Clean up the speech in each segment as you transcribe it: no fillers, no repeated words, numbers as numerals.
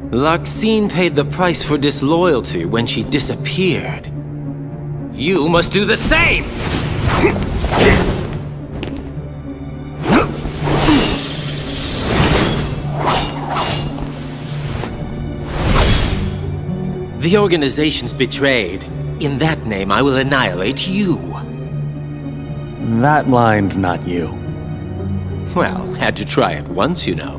Larxene paid the price for disloyalty when she disappeared. You must do the same! The organization's betrayed. In that name, I will annihilate you. That line's not you. Well, had to try it once, you know.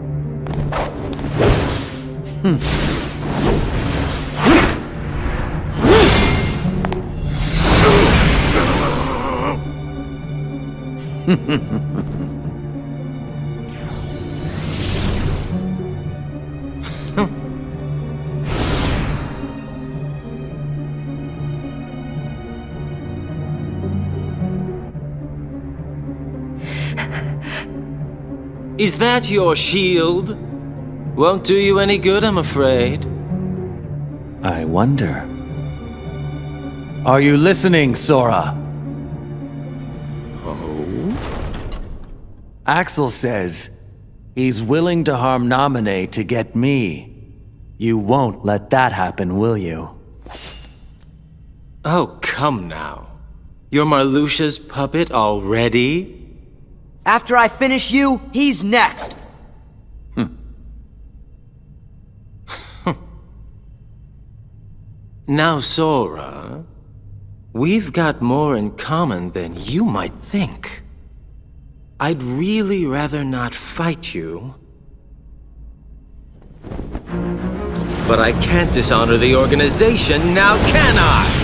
Is that your shield? Won't do you any good, I'm afraid. I wonder. Are you listening, Sora? Oh? Axel says he's willing to harm Naminé to get me. You won't let that happen, will you? Oh, come now. You're Marluxia's puppet already? After I finish you, he's next. Now, Sora, we've got more in common than you might think. I'd really rather not fight you. But I can't dishonor the organization, now can I?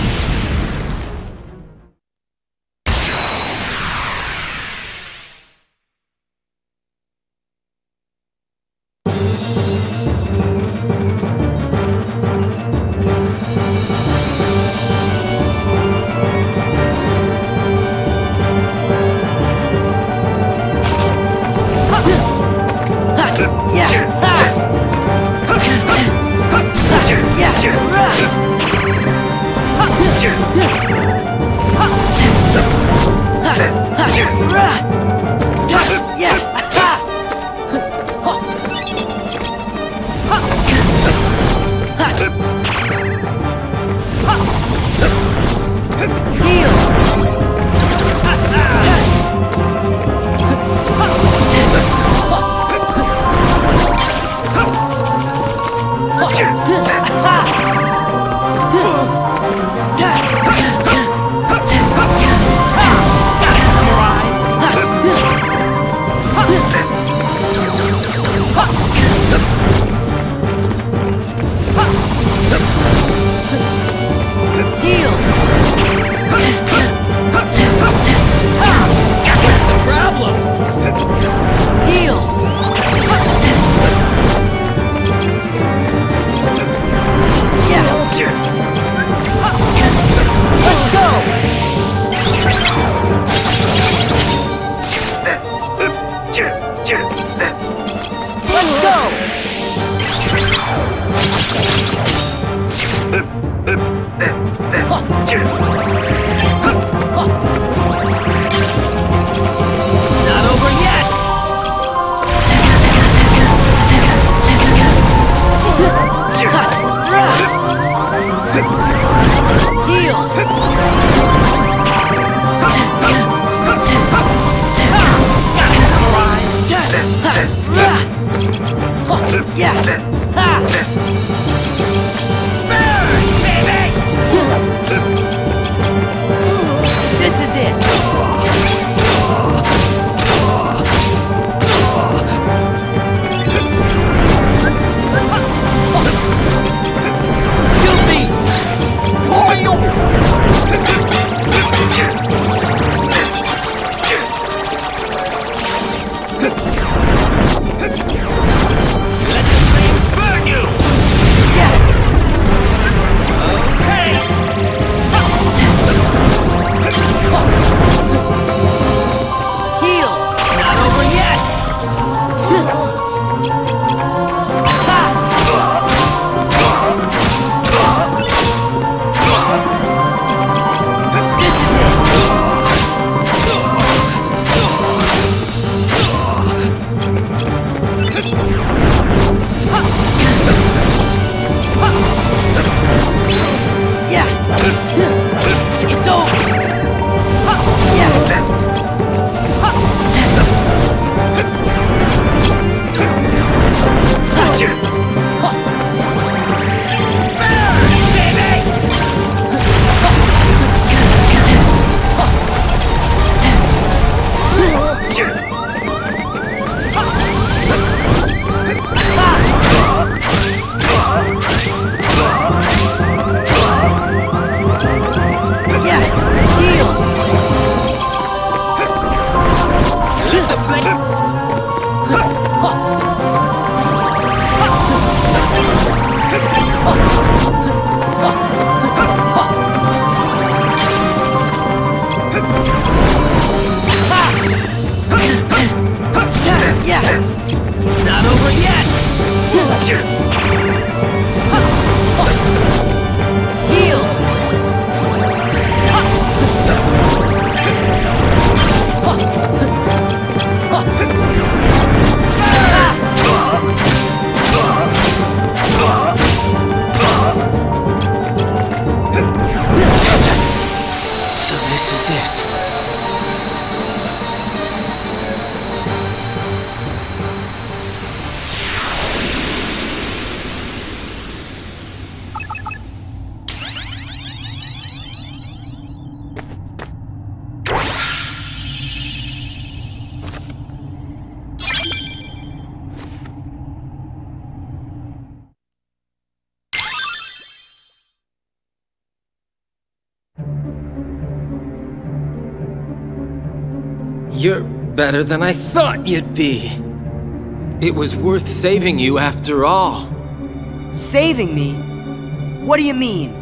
You're better than I thought you'd be. It was worth saving you after all. Saving me? What do you mean?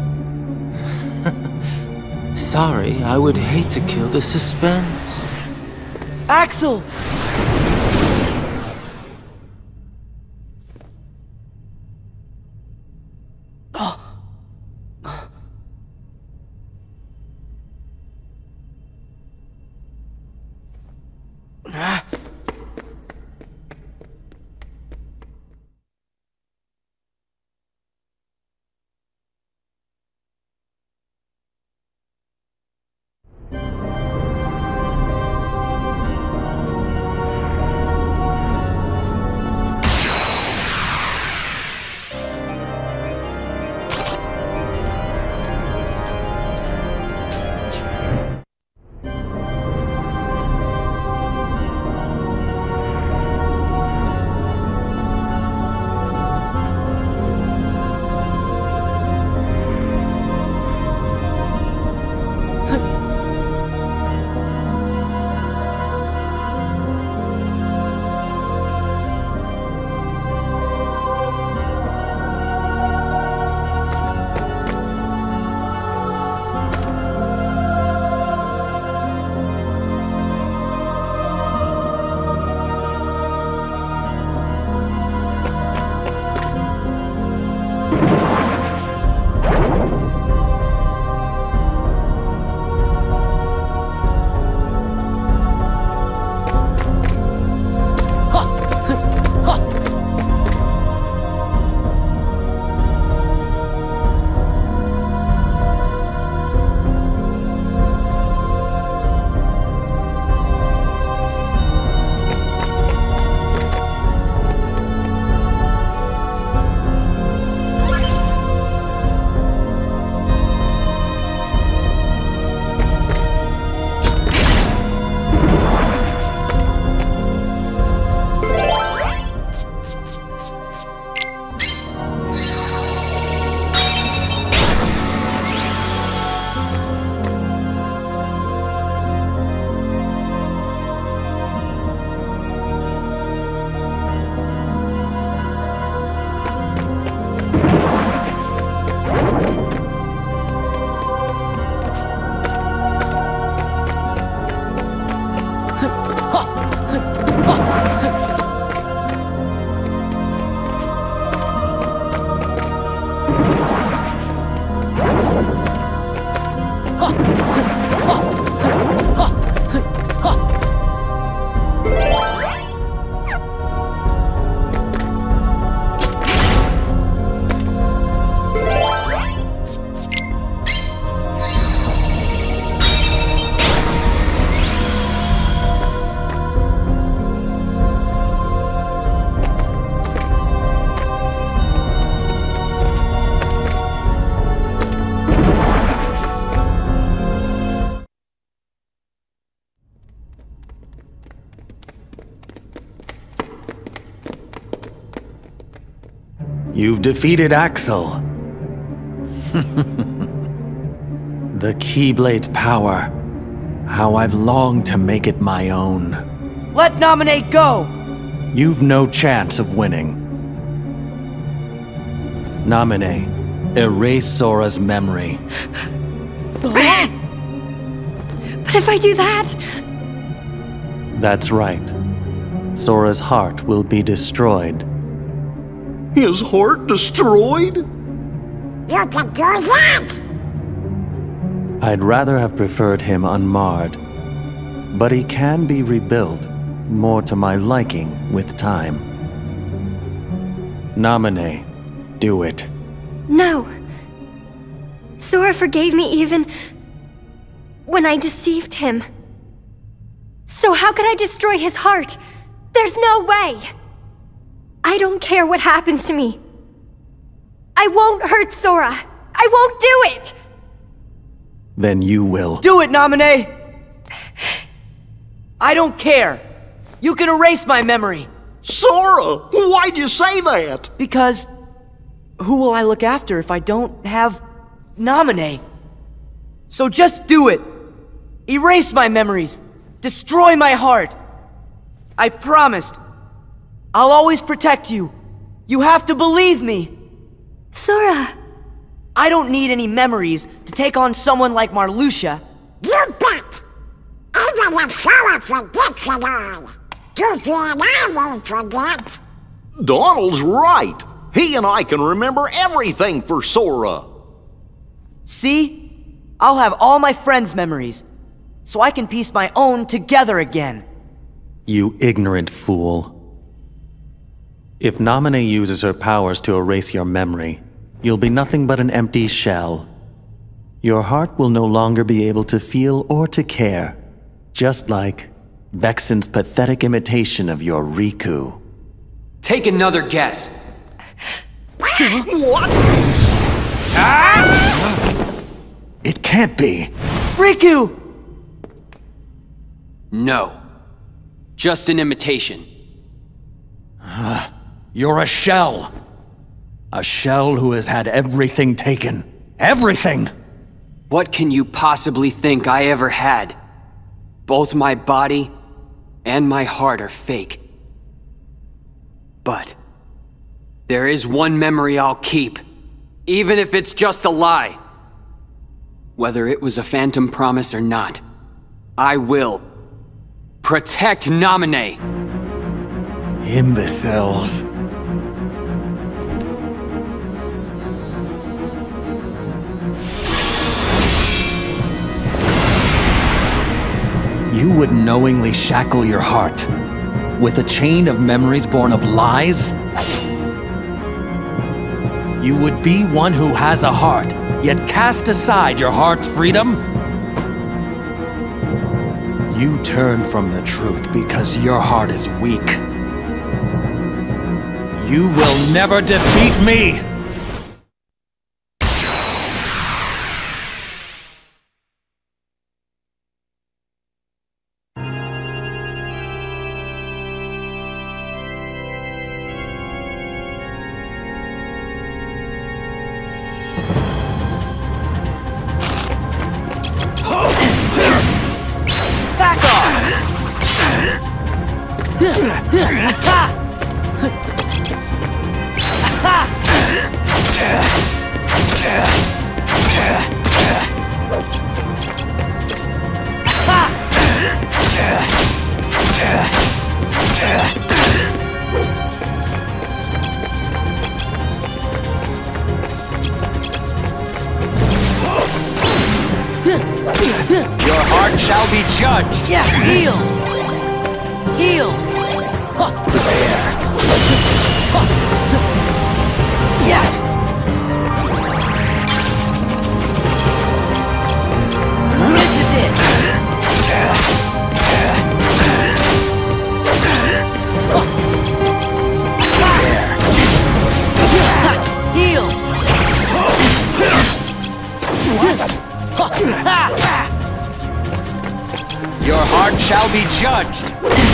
Sorry, I would hate to kill the suspense. Axel! You've defeated Axel. The Keyblade's power. How I've longed to make it my own. Let Naminé go! You've no chance of winning. Naminé, erase Sora's memory. But if I do that... That's right. Sora's heart will be destroyed. His heart destroyed? You can do that! I'd rather have preferred him unmarred. But he can be rebuilt, more to my liking with time. Naminé, do it. No. Sora forgave me even... when I deceived him. So how could I destroy his heart? There's no way! I don't care what happens to me. I won't hurt Sora. I won't do it! Then you will. Do it, Naminé! I don't care. You can erase my memory. Sora, why'd you say that? Because who will I look after if I don't have Naminé? So just do it. Erase my memories. Destroy my heart! I promised. I'll always protect you. You have to believe me. Sora! I don't need any memories to take on someone like Marluxia. You bet! Even if Sora forgets it all, Goofy and I won't forget. Donald's right. He and I can remember everything for Sora. See? I'll have all my friends' memories, so I can piece my own together again. You ignorant fool. If Naminé uses her powers to erase your memory, you'll be nothing but an empty shell. Your heart will no longer be able to feel or to care, just like Vexen's pathetic imitation of your Riku. Take another guess. What? It can't be. Riku! No. Just an imitation. You're a shell. A shell who has had everything taken. Everything! What can you possibly think I ever had? Both my body and my heart are fake. But there is one memory I'll keep, even if it's just a lie. Whether it was a phantom promise or not, I will protect Naminé. Imbeciles. You would knowingly shackle your heart with a chain of memories born of lies? You would be one who has a heart, yet cast aside your heart's freedom? You turn from the truth because your heart is weak. You will never defeat me! Your heart shall be judged. Yeah, heal! Heal! Yeah! This is it! Heal! Your heart shall be judged.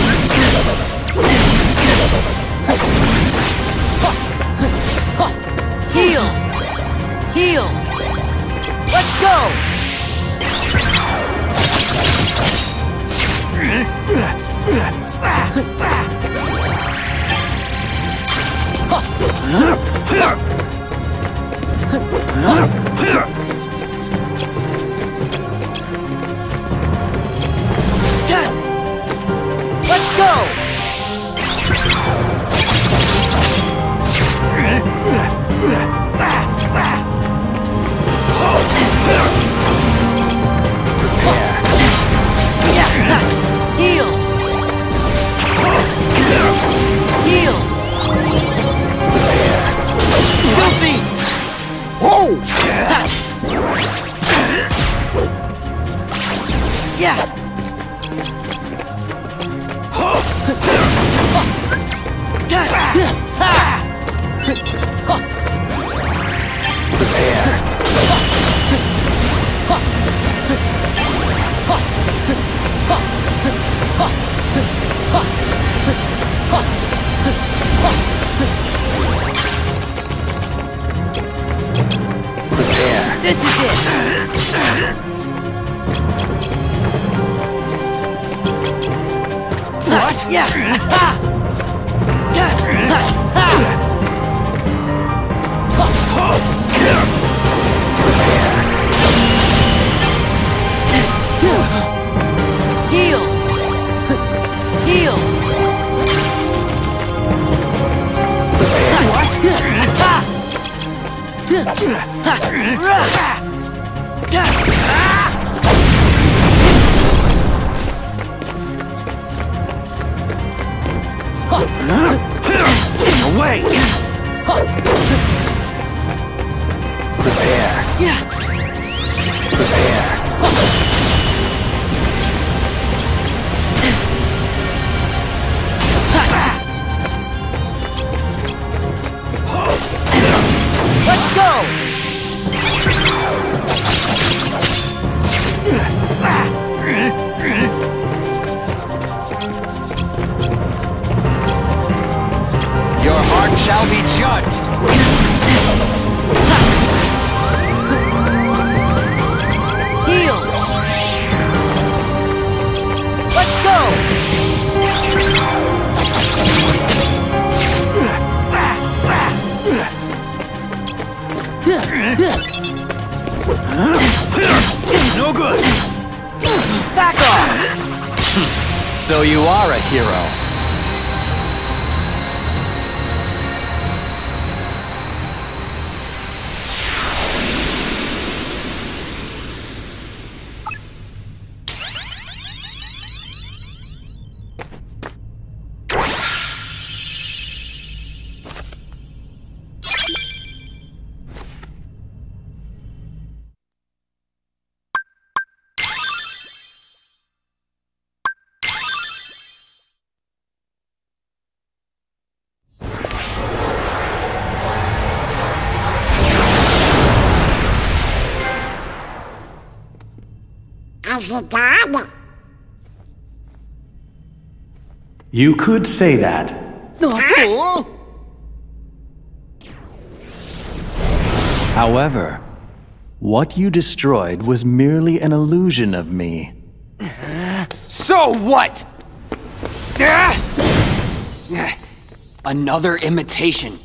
Heal! Heal! Let's go! Let's go! Heal! Heal! Guilty! Oh! Yeah! This is it! Heal! Heal! Away! Prepare. Prepare. Let's go! Your heart shall be judged. Heal! Let's go! No good! Back off! So you are a hero. Is he dead? You could say that. However, what you destroyed was merely an illusion of me. So what? Another imitation.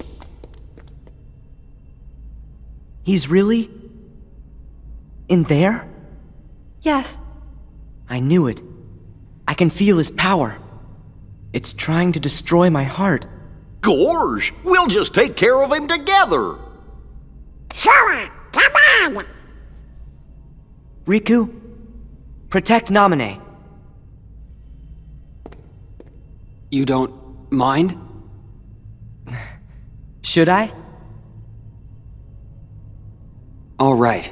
He's really... in there? Yes. I knew it. I can feel his power. It's trying to destroy my heart. Gorge, we'll just take care of him together. Sora, come on! Riku, protect Naminé. You don't mind? Should I? All right.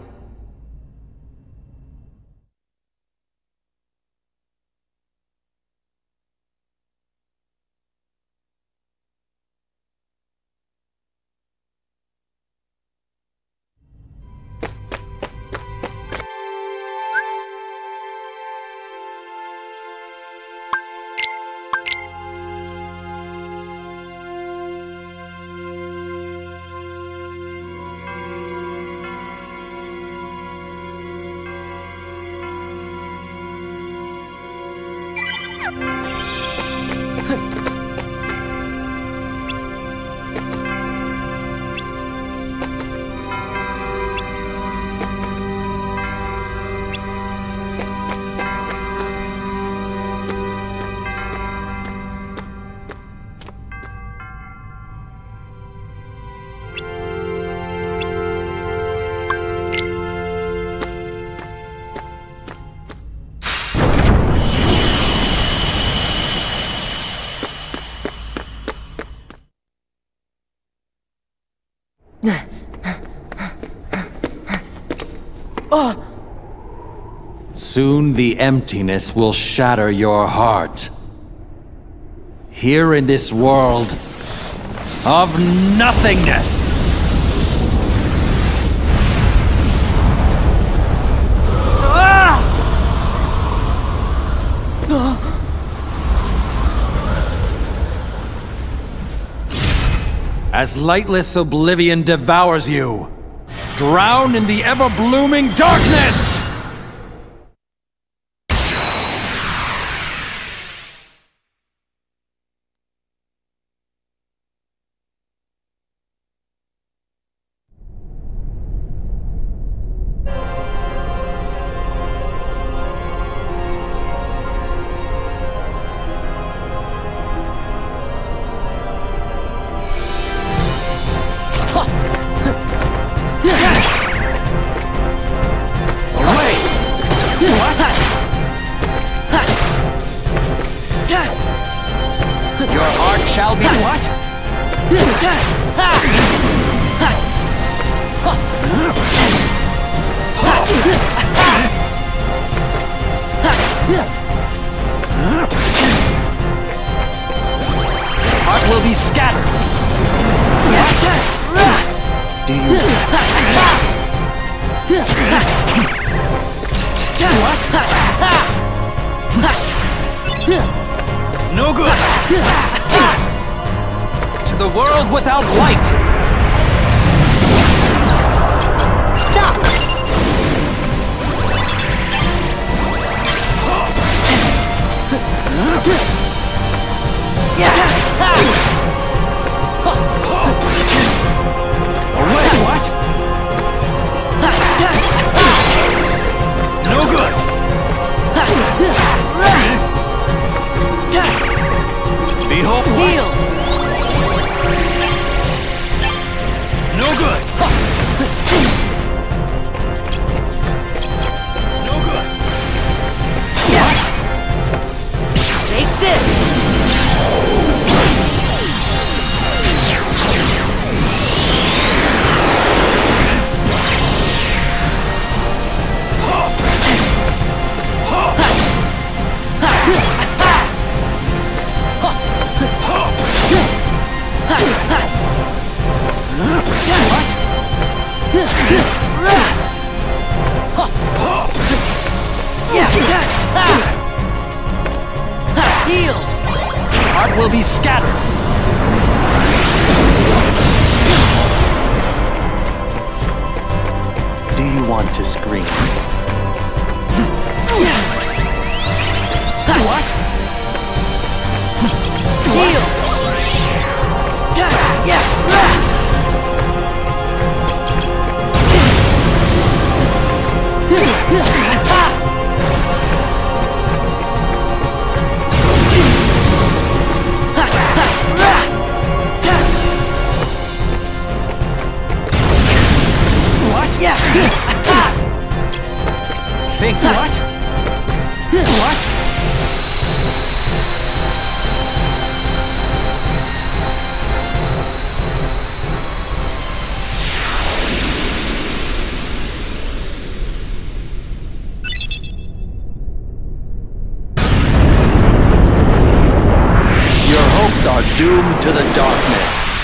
Soon the emptiness will shatter your heart. Here in this world of nothingness. As lightless oblivion devours you, drown in the ever-blooming darkness! Do you... No good! To the world without light! Stop! Away! What? No good! Behold! Heal! No good! No good! What? Take this! Heal! Heart will be scattered! Do you want to scream? What? Heal! Say what? What? Your hopes are doomed to the darkness.